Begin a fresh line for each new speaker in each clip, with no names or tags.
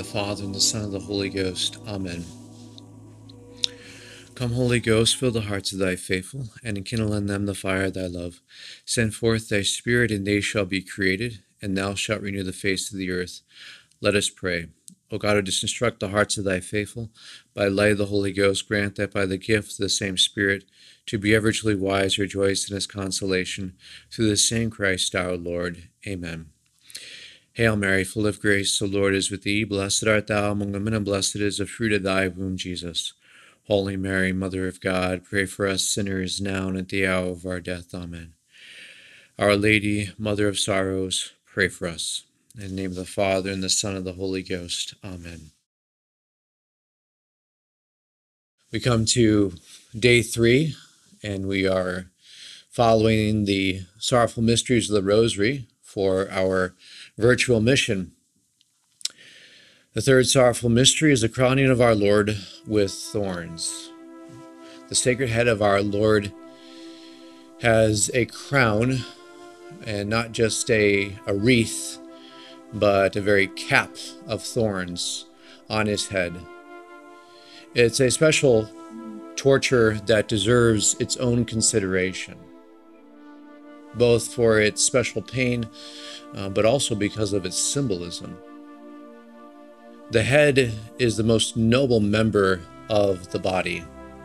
Father, and the Son, and the Holy Ghost. Amen. Come, Holy Ghost, fill the hearts of thy faithful, and enkindle in them the fire of thy love. Send forth thy Spirit, and they shall be created, and thou shalt renew the face of the earth. Let us pray. O God, who didst instruct the hearts of thy faithful, by the light of the Holy Ghost, grant that by the gift of the same Spirit, to be ever truly wise, rejoice in his consolation, through the same Christ our Lord. Amen. Hail Mary, full of grace, the Lord is with thee. Blessed art thou among women, and blessed is the fruit of thy womb, Jesus. Holy Mary, Mother of God, pray for us sinners now and at the hour of our death. Amen. Our Lady, Mother of Sorrows, pray for us. In the name of the Father, and the Son, and the Holy Ghost. Amen. We come to day 3, and we are following the sorrowful mysteries of the Rosary for our virtual mission. The third sorrowful mystery is the crowning of our Lord with thorns. The sacred head of our Lord has a crown, and not just a wreath, but a very cap of thorns on his head. It's a special torture that deserves its own consideration, both for its special pain, but also because of its symbolism. The head is the most noble member of the body.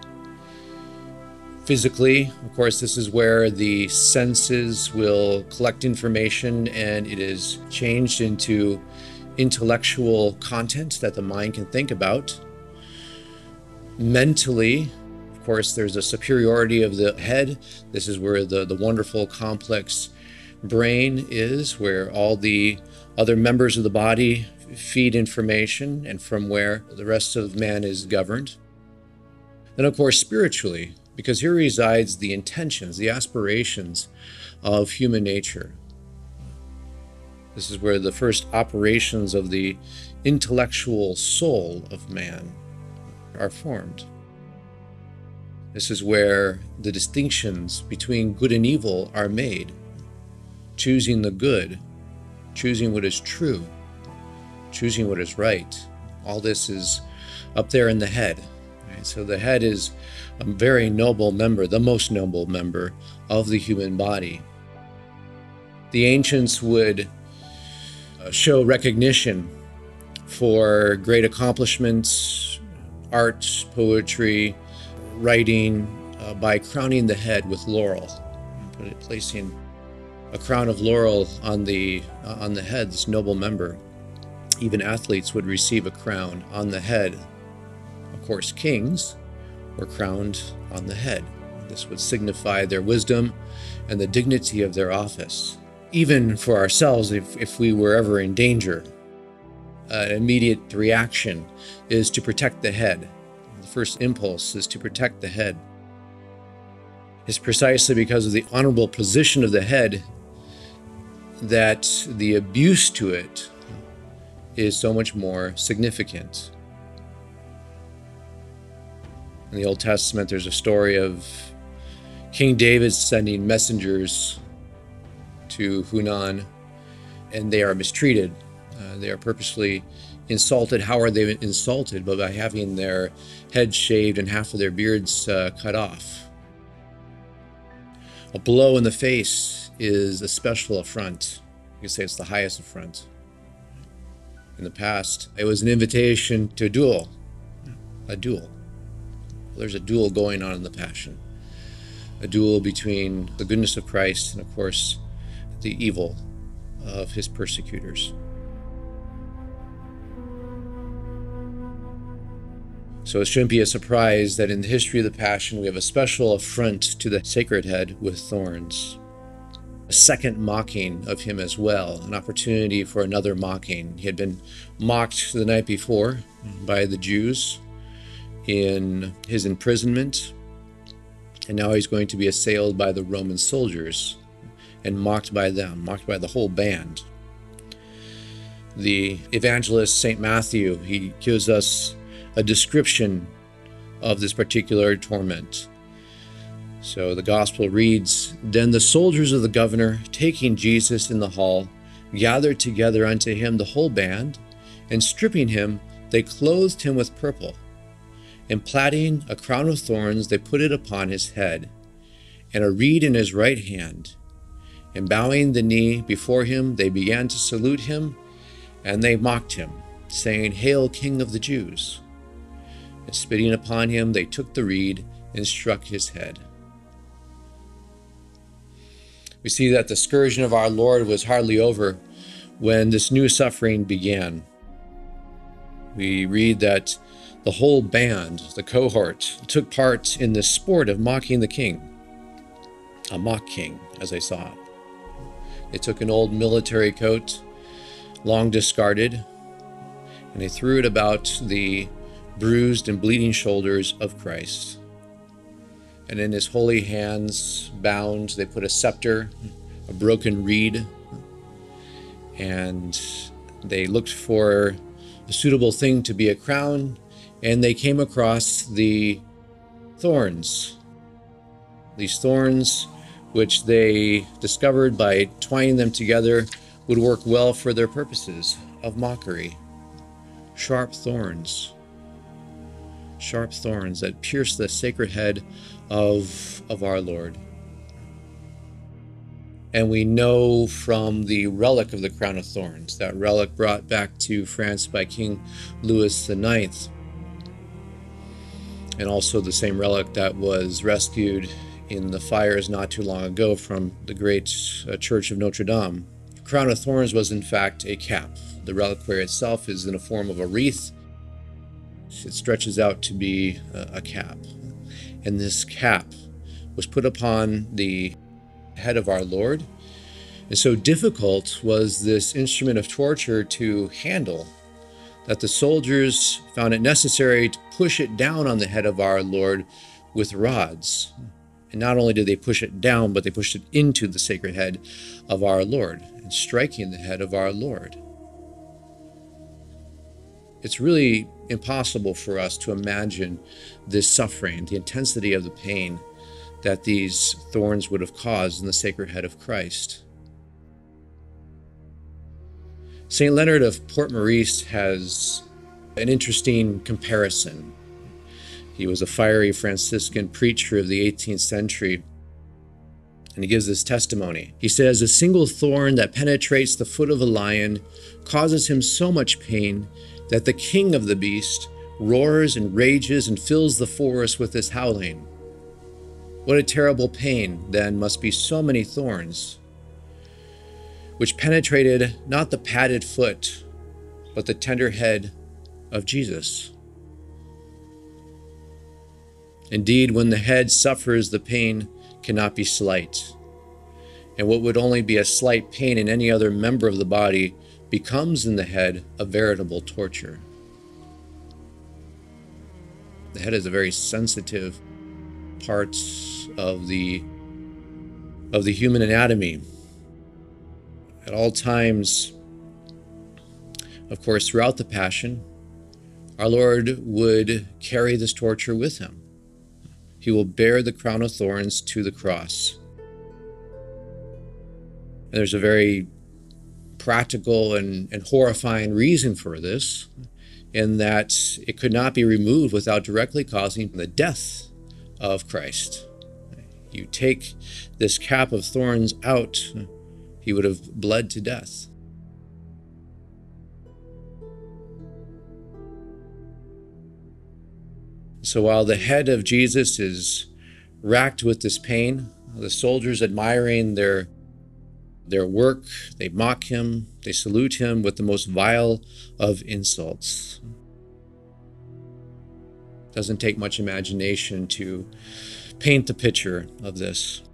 Physically, of course, this is where the senses will collect information, and it is changed into intellectual content that the mind can think about. Mentally, of course, there's a superiority of the head. This is where the wonderful, complex brain is, where all the other members of the body feed information, and from where the rest of man is governed. Then, of course, spiritually, because here resides the intentions, the aspirations of human nature. This is where the first operations of the intellectual soul of man are formed. This is where the distinctions between good and evil are made. Choosing the good, choosing what is true, choosing what is right. All this is up there in the head. Right? So the head is a very noble member, the most noble member of the human body. The ancients would show recognition for great accomplishments, art, poetry, writing, by crowning the head with laurel, placing a crown of laurel on the head, this noble member. Even athletes would receive a crown on the head. Of course, kings were crowned on the head. This would signify their wisdom and the dignity of their office. Even for ourselves, if we were ever in danger, an immediate reaction is to protect the head. The first impulse is to protect the head. It's precisely because of the honorable position of the head that the abuse to it is so much more significant. In the Old Testament, there's a story of King David sending messengers to Hunan, and they are mistreated. They are purposely insulted. How are they insulted? But by having their heads shaved and half of their beards cut off. A blow in the face is a special affront. You could say it's the highest affront. In the past, it was an invitation to a duel. A duel. There's a duel going on in the Passion. A duel between the goodness of Christ and, of course, the evil of his persecutors. So it shouldn't be a surprise that in the history of the Passion, we have a special affront to the sacred head with thorns. A second mocking of him as well, an opportunity for another mocking. He had been mocked the night before by the Jews in his imprisonment, and now he's going to be assailed by the Roman soldiers and mocked by them, mocked by the whole band. The evangelist St. Matthew, he gives us a description of this particular torment. So the gospel reads, "Then the soldiers of the governor, taking Jesus in the hall, gathered together unto him the whole band, And stripping him, they clothed him with purple. And plaiting a crown of thorns, they put it upon his head, and a reed in his right hand. And bowing the knee before him, they began to salute him, and they mocked him, saying, Hail, King of the Jews! And spitting upon him, they took the reed and struck his head. We see that the scourging of our Lord was hardly over when this new suffering began. We read that the whole band, the cohort, took part in the sport of mocking the king. A mock king, as I saw it. They took an old military coat, long discarded, and they threw it about the bruised and bleeding shoulders of Christ. And in his holy hands, bound, they put a scepter, a broken reed, and they looked for a suitable thing to be a crown, and they came across the thorns. These thorns, which they discovered by twining them together, would work well for their purposes of mockery. Sharp thorns that pierced the sacred head of our Lord. And we know from the relic of the crown of thorns, that relic brought back to France by King Louis IX, and also the same relic that was rescued in the fires not too long ago from the great church of Notre Dame. The crown of thorns was in fact a cap. The reliquary itself is in the form of a wreath. It stretches out to be a cap. And this cap was put upon the head of our Lord. And so difficult was this instrument of torture to handle that the soldiers found it necessary to push it down on the head of our Lord with rods. And not only did they push it down, but they pushed it into the sacred head of our Lord, and striking the head of our Lord. It's really impossible for us to imagine this suffering, the intensity of the pain that these thorns would have caused in the sacred head of Christ. St. Leonard of Port Maurice has an interesting comparison. He was a fiery Franciscan preacher of the 18th century, and he gives this testimony. He says, "A single thorn that penetrates the foot of a lion causes him so much pain that the king of the beast roars and rages and fills the forest with his howling. What a terrible pain, then, must be so many thorns, which penetrated not the padded foot, but the tender head of Jesus. Indeed, when the head suffers, the pain cannot be slight, and what would only be a slight pain in any other member of the body becomes in the head a veritable torture." The head is a very sensitive part of the human anatomy. At all times, of course, throughout the Passion, our Lord would carry this torture with him. He will bear the crown of thorns to the cross. And there's a very practical and horrifying reason for this, in that it could not be removed without directly causing the death of Christ. You take this cap of thorns out, he would have bled to death. So while the head of Jesus is racked with this pain, the soldiers admiring their work, they mock him, they salute him with the most vile of insults. Doesn't take much imagination to paint the picture of this.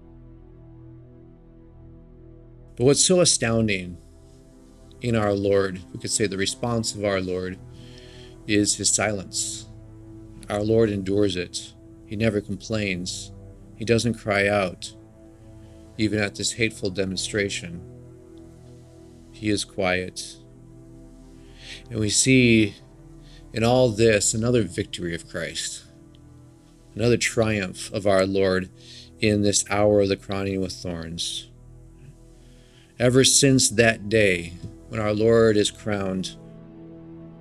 But what's so astounding in our Lord, we could say the response of our Lord, is his silence. Our Lord endures it. He never complains. He doesn't cry out, even at this hateful demonstration. He is quiet. And we see in all this another victory of Christ, another triumph of our Lord in this hour of the crowning with thorns. Ever since that day when our Lord is crowned,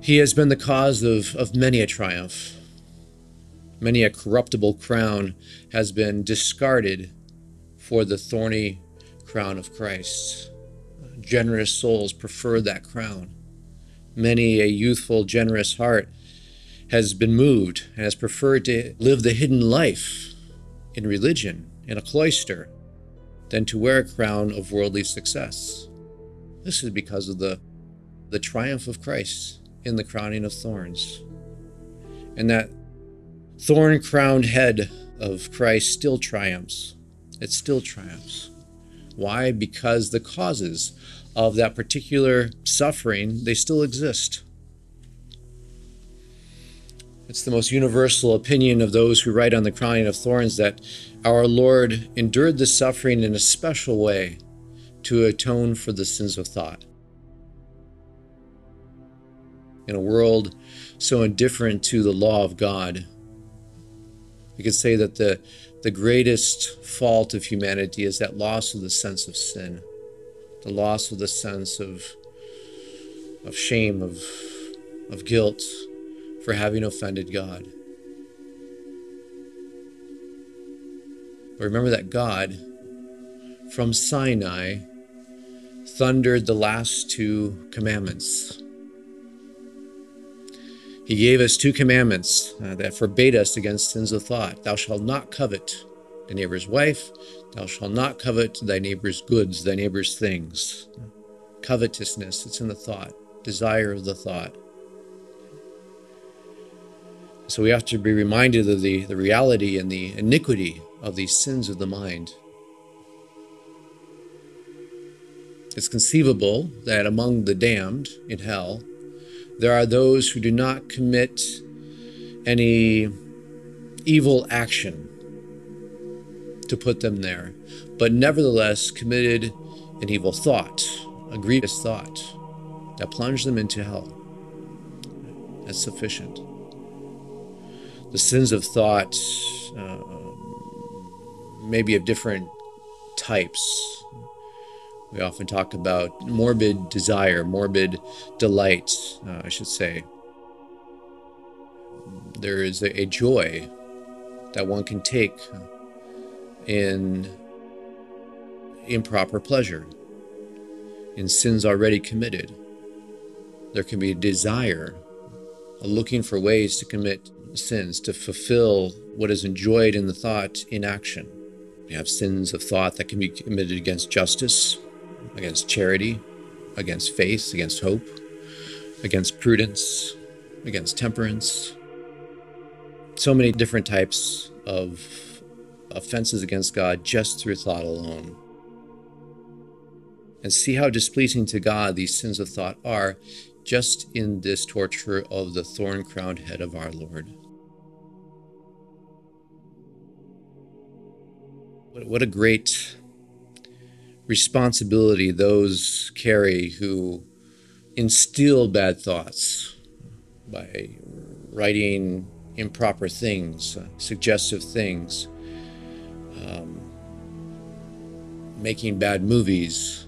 He has been the cause of many a triumph. Many a corruptible crown has been discarded for the thorny crown of Christ. Generous souls prefer that crown. Many a youthful, generous heart has been moved and has preferred to live the hidden life in religion, in a cloister, than to wear a crown of worldly success. This is because of the triumph of Christ in the crowning of thorns. And that thorn-crowned head of Christ still triumphs. It still triumphs. Why? Because the causes of that particular suffering, they still exist. It's the most universal opinion of those who write on the crowning of thorns that our Lord endured the suffering in a special way to atone for the sins of thought. In a world so indifferent to the law of God, we could say that the greatest fault of humanity is that loss of the sense of sin, the loss of the sense of shame, of guilt for having offended God. But remember that God, from Sinai, thundered the last two commandments. He gave us two commandments that forbade us against sins of thought. Thou shalt not covet thy neighbor's wife. Thou shalt not covet thy neighbor's goods, thy neighbor's things. Covetousness, it's in the thought, desire of the thought. So we have to be reminded of the reality and the iniquity of these sins of the mind. It's conceivable that among the damned in hell, there are those who do not commit any evil action to put them there, but nevertheless committed an evil thought, a grievous thought that plunged them into hell. That's sufficient. The sins of thought may be of different types. We often talk about morbid desire, morbid delight, I should say. There is a joy that one can take in improper pleasure, in sins already committed. There can be a desire, a looking for ways to commit sins, to fulfill what is enjoyed in the thought in action. You have sins of thought that can be committed against justice, against charity, against faith, against hope, against prudence, against temperance. So many different types of offenses against God just through thought alone. And see how displeasing to God these sins of thought are just in this torture of the thorn-crowned head of our Lord. What a great responsibility those carry who instill bad thoughts by writing improper things, suggestive things, making bad movies,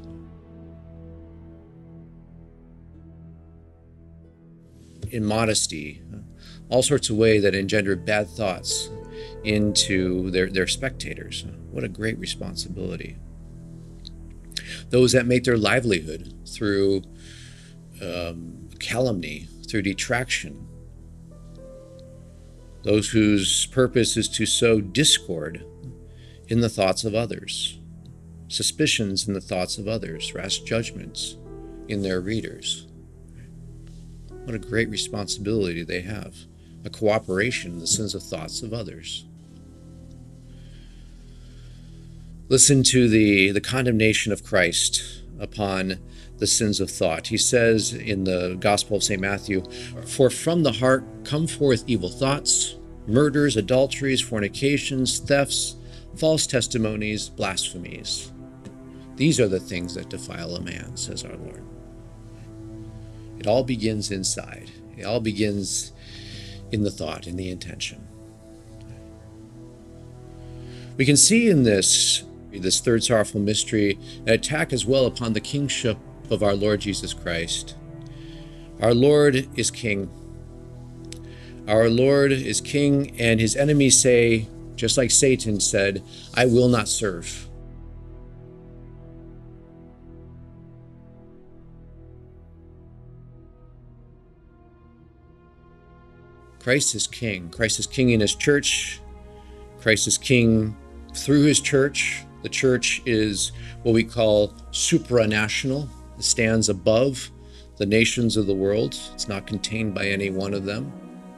immodesty, all sorts of ways that engender bad thoughts into their spectators. What a great responsibility. Those that make their livelihood through calumny, through detraction. Those whose purpose is to sow discord in the thoughts of others, suspicions in the thoughts of others, rash judgments in their readers. What a great responsibility they have, a cooperation in the sins of thoughts of others. Listen to the condemnation of Christ upon the sins of thought. He says in the Gospel of St. Matthew, "For from the heart come forth evil thoughts, murders, adulteries, fornications, thefts, false testimonies, blasphemies. These are the things that defile a man," says our Lord. It all begins inside. It all begins in the thought, in the intention. We can see in this third sorrowful mystery an attack as well upon the kingship of our Lord Jesus Christ. Our Lord is King. Our Lord is King, and his enemies say, just like Satan said, I will not serve. Christ is King. Christ is King in his church. Christ is King through his church. The church is what we call supranational. It stands above the nations of the world. It's not contained by any one of them.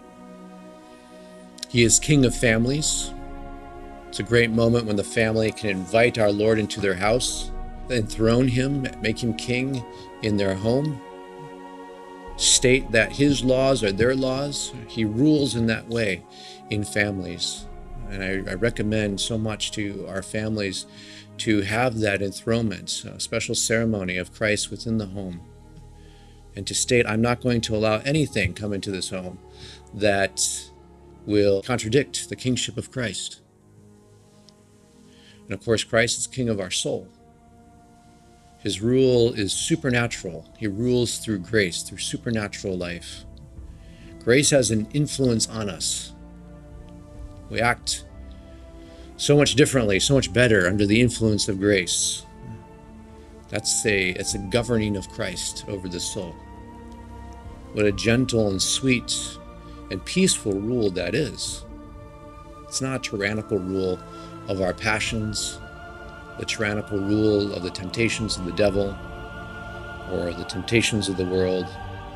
He is King of families. It's a great moment when the family can invite our Lord into their house, enthrone him, make him king in their home, state that his laws are their laws. He rules in that way in families. And I recommend so much to our families to have that enthronement, a special ceremony of Christ within the home, and to state, I'm not going to allow anything come into this home that will contradict the kingship of Christ. And of course, Christ is King of our soul. His rule is supernatural. He rules through grace, through supernatural life. Grace has an influence on us. We act so much differently, so much better under the influence of grace. It's a governing of Christ over the soul. What a gentle and sweet and peaceful rule that is. It's not a tyrannical rule of our passions, the tyrannical rule of the temptations of the devil or the temptations of the world.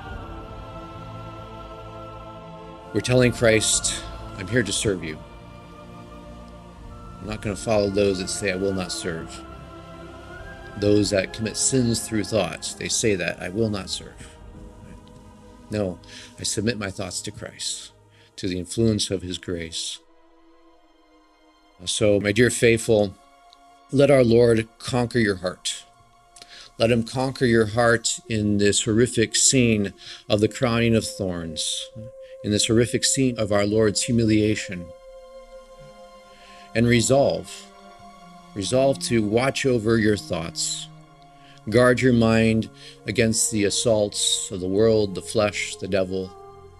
We're telling Christ, I'm here to serve you. I'm not going to follow those that say I will not serve. Those that commit sins through thoughts, they say that, I will not serve. No, I submit my thoughts to Christ, to the influence of his grace. So, my dear faithful, let our Lord conquer your heart. Let him conquer your heart in this horrific scene of the crowning of thorns, in this horrific scene of our Lord's humiliation. And resolve to watch over your thoughts. Guard your mind against the assaults of the world, the flesh, the devil.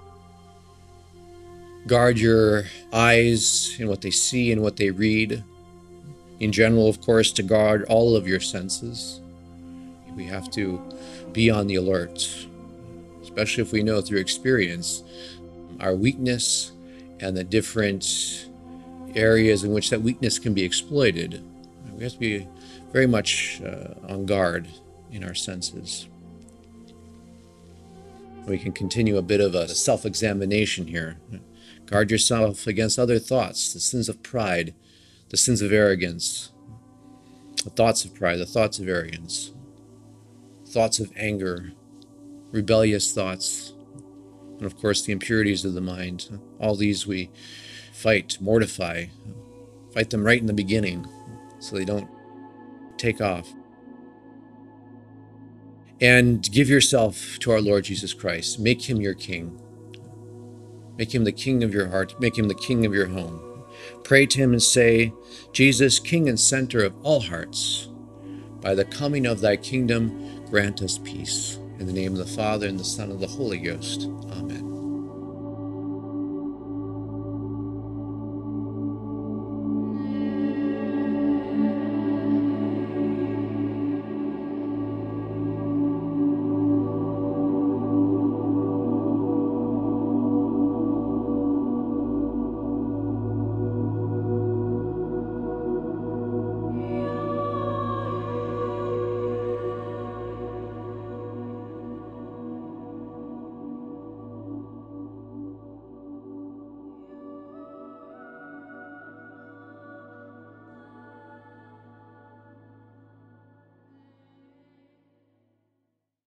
Guard your eyes in what they see and what they read. In general, of course, to guard all of your senses. We have to be on the alert, especially if we know through experience our weakness and the different areas in which that weakness can be exploited. We have to be very much on guard in our senses. We can continue a bit of a self-examination here. Guard yourself against other thoughts, the sins of pride, the sins of arrogance, the thoughts of pride, the thoughts of arrogance, thoughts of anger, rebellious thoughts, and of course the impurities of the mind. All these we fight, mortify, fight them right in the beginning so they don't take off. And give yourself to our Lord Jesus Christ. Make him your king. Make him the king of your heart. Make him the king of your home. Pray to him and say, Jesus, King and center of all hearts, by the coming of thy kingdom, grant us peace. In the name of the Father, and the Son, and the Holy Ghost. Amen.